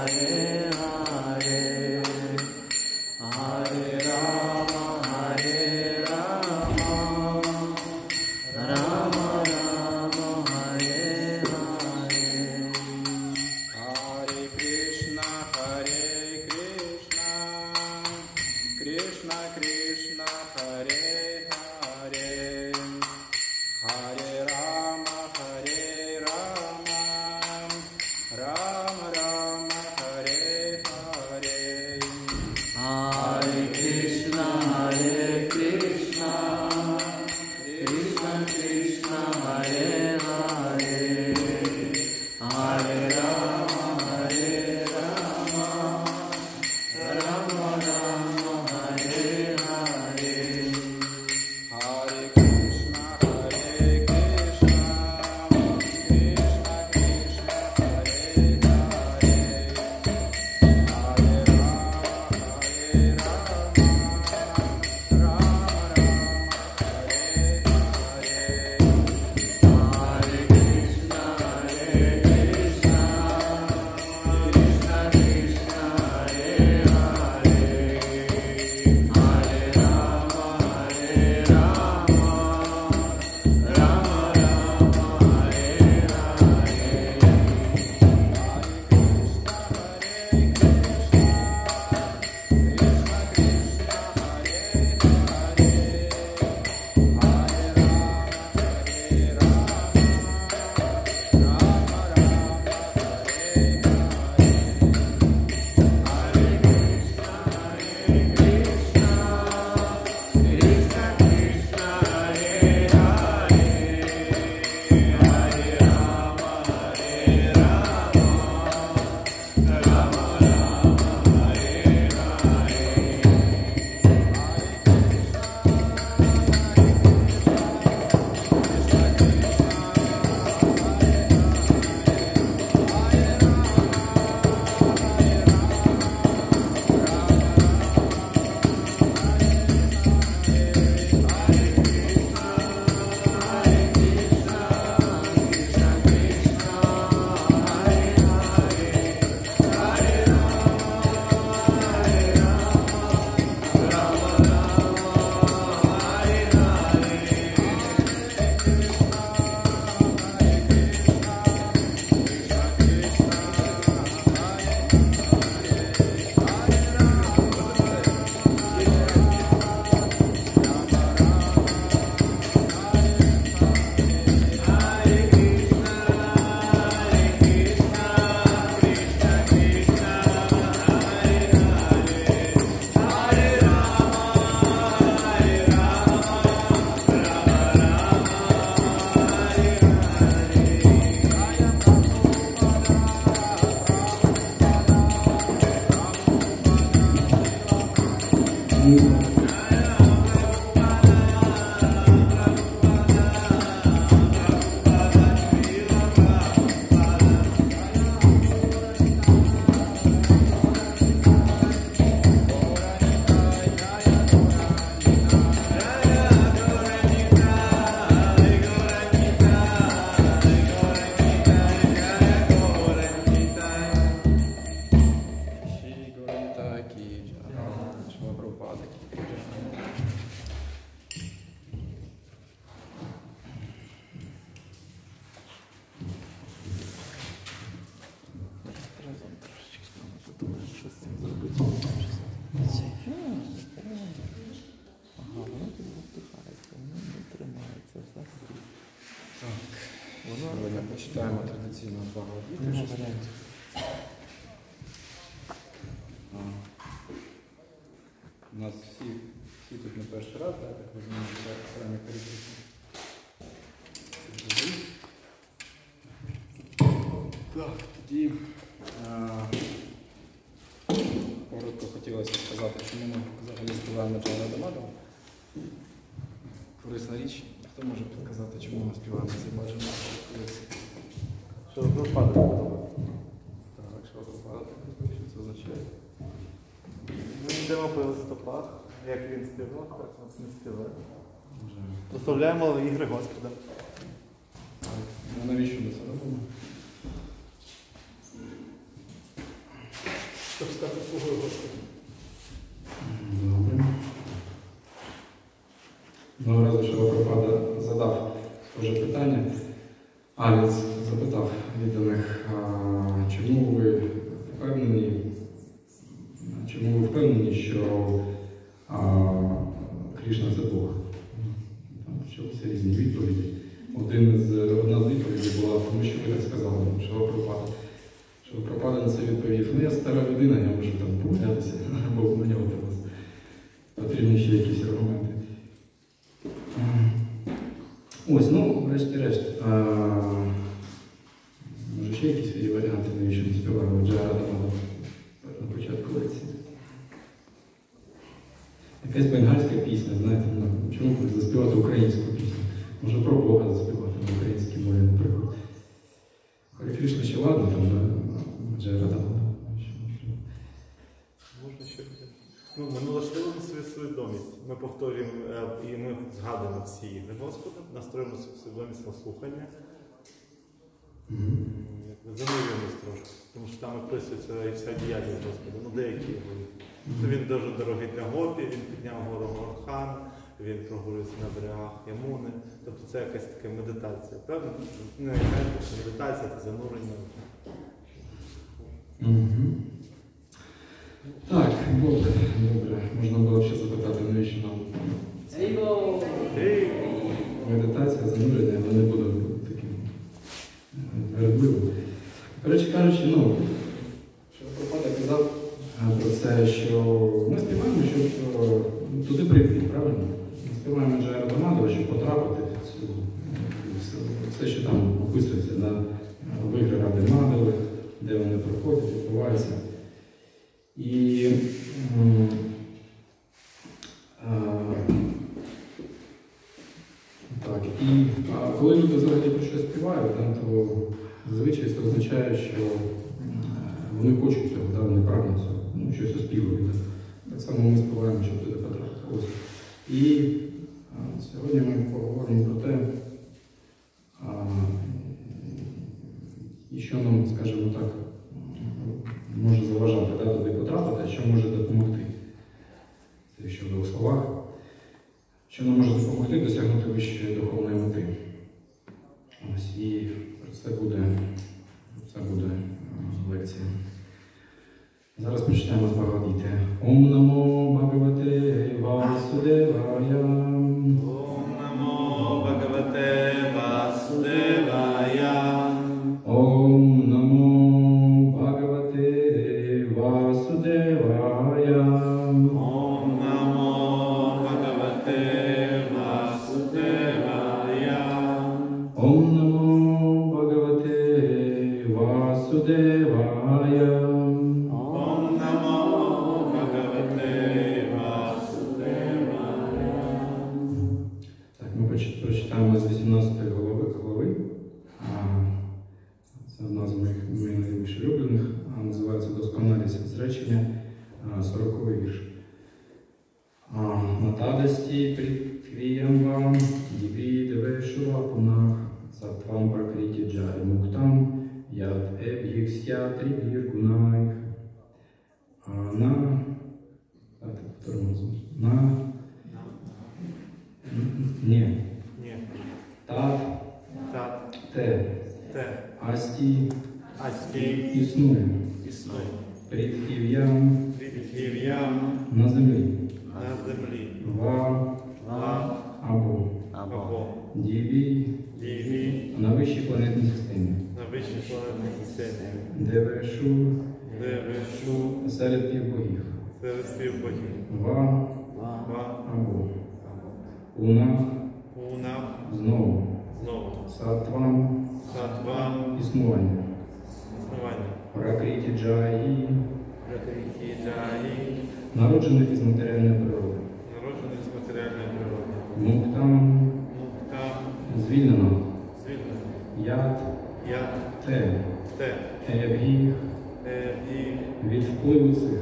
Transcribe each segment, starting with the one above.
Читаємо традиційно Бхагавад-гіту. У нас всі тут не перший раз, так розумію, самі переписні. Так, тоді коротко хотілося сказати, чому ми взагалі співаємо Джайна Дамадам. Корисна річ. Хто може підказати, чому ми співаємо цей баджан? Шилапрабхупада подобається. Так, Шилапрабхупада, що це означає? Ми йдемо по листопад, як він співав, так нас не співає. Прославляємо ігри Господа. Ну навіщо ми це робимо? щоб стати слугою Господа. Добре. Ну, разу Шилопрапада задав схоже питання. Аліц запитав відданих, чому ви впевнені, що Кришна – це Бог? Там почалися різні відповіді. Одна з відповідей була, тому що ви так сказали, Шилопрапада. Шилопрапада на це відповів: ну я стара людина, я можу там помилятися, або в мене потрібні ще якісь аргументи. Ось, ну, врешті-решт. Може ще якісь є варіанти, навіщо не співаємо Джарада на початку лекції? Якась бенгальська пісня, знаєте, чому заспівати українську пісню? Може про Бога заспівати на українській мові, наприклад. Харе Кришна ще ладно, там, Джарада. Можна ще буде. Ну, ми налаштовуємо свою свідомість. Ми повторюємо і ми згадуємо всі ігри Господа, настроїмо свою свідомість на слухання. Занурюємось трошки, тому що там описується і вся діяльність Господа. Ну, деякі його. Він дуже дорогий для гопі, він підняв гору Горхан, він прогулюється на берегах Ямуни. Тобто це якась така медитація. Певно? Не якась медитація, це занурення. Так, добре. Можна було ще запитати, навіщо нам медитація, занурення, але не буду таким вередливим. Коротше кажучи, Шилопрапада казав про це, що ми співаємо, щоб туди прийти, правильно? Ми співаємо Джая Радамадова, щоб потрапити в все, що там описується, в ігри Ради Мадови, де вони проходять, відбуваються. І коли люди взагалі про щось співають, то зазвичай це означає, що вони хочуть цього, вони прагнуть цього, щось оспівують. Так само ми співаємо, щоб туди потрапити. І сьогодні ми поговоримо про те, і що нам, скажімо так, може заважати туди потрапити, а що може допомогти. Це якщо в двох словах. Що нам може допомогти досягнути вищої духовної мети. Ось, і це буде лекція. Зараз почнемо з Бхагавад-гіти. Ом намо Бхагавате Васудевая. Ом намо Бхагавате Васудевая. Ом намо Бхагавате Васудевая. Ом намо Бхагавате Васудевая. Ом намо Бхагавате Васудевая. Ом намо Бхагавате Васудевая. Так, ми прочитаємо з 18 глави. Це одна з моїх найбільш улюблених. Називається «Досконалість зречення», 40-й вірш. Натадасті притвіям вам, діві девешува пунах, сатвам пракріті джай муктам, яд еб'їкся трибір гунайх. Ні. Тат. Те. Асті. Існує. Притхів'ям. На землі. Ва. Або. Діві. На вищій планетній системі. Девешу. Серед півбогів. Ва. Або. Унах. Знову. Сатвам. Існування. Пракріті джаї. Народжених із матеріальної природи. Муктам. Звільнено. Яд. Те. Ебгіх. Від впливу цих.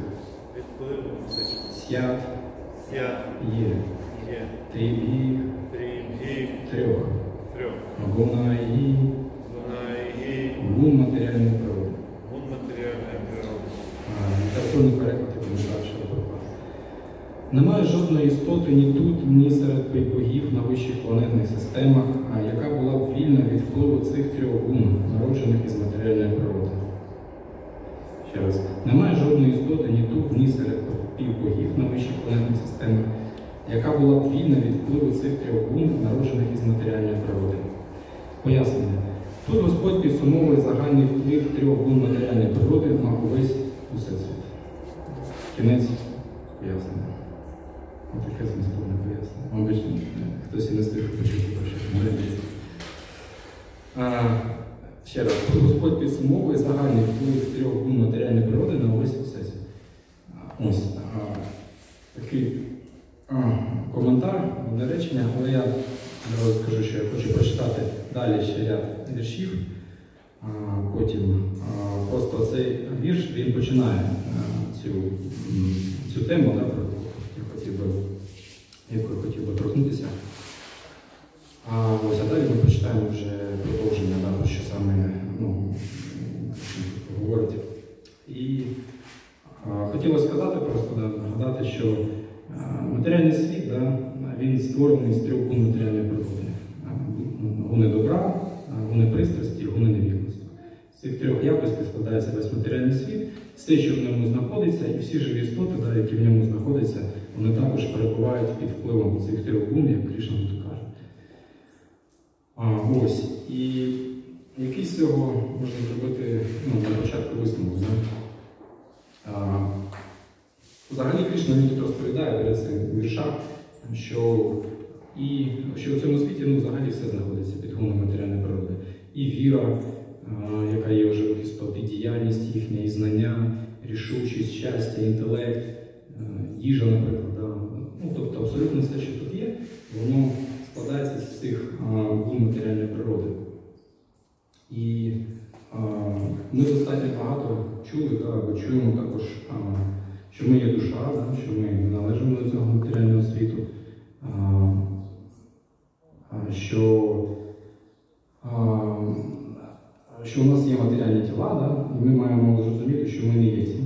Сят. Є. Трібгіх. Трьох. Гунаї. Гун матеріальної природи. повний переклад і коментар Шевченка. Немає жодної істоти ні тут, ні серед богів на вищих планетних системах, яка була б вільна від впливу цих трьох гун, народжених із матеріальної природи. Ще раз. Немає жодної істоти ні тут, ні серед богів на вищих планетних системах, яка була б вільна від впливу цих трьох гун, народжених із матеріальної природи. Пояснення. Тут Господь підсумовує загальний вплив трьох гун матеріальної природи на увесь усесвіт. Кінець пояснення. Отаке змістовне пояснення. Мабуть, хтось і не встиг почути про що. Ще раз. Тут Господь підсумовує загальний вплив трьох гун матеріальної природи на увесь всесвіт. Ось. Такий коментар, одне речення, але я одразу скажу, що я хочу прочитати далі ще ряд віршів. Потім просто цей вірш, він починає цю тему, да, про яку я хотів би торкнутися. Ось, а далі ми почитаємо вже продовження, да, про що саме говорить. І хотілося сказати, просто нагадати, що матеріальний світ, да, він створений з трьох гун матеріальної природи. Гуни добра, гуни пристрасті, гуни невірності. З цих трьох якостей складається весь матеріальний світ, все, що в ньому знаходиться, і всі живі істоти, да, які в ньому знаходяться, вони також перебувають під впливом цих трьох гун, як Кришна тут каже. Ось. І якийсь з цього можна зробити на початку висновок. Да? Взагалі Кришна мені тут розповідає перед цим віршах, що в цьому світі взагалі все знаходиться під гунами матеріальної природи. І віра, яка є у живих істот, і діяльність їхня, і знання, рішучість, щастя, інтелект, їжа, наприклад. Да? Тобто абсолютно все, що тут є, воно складається з цих гун матеріальної природи. І ми достатньо багато чули, да, або чуємо також, що ми є душа, да, що ми належимо до цього матеріального світу, що у нас є матеріальні тіла, да, і ми маємо зрозуміти, що ми не є ці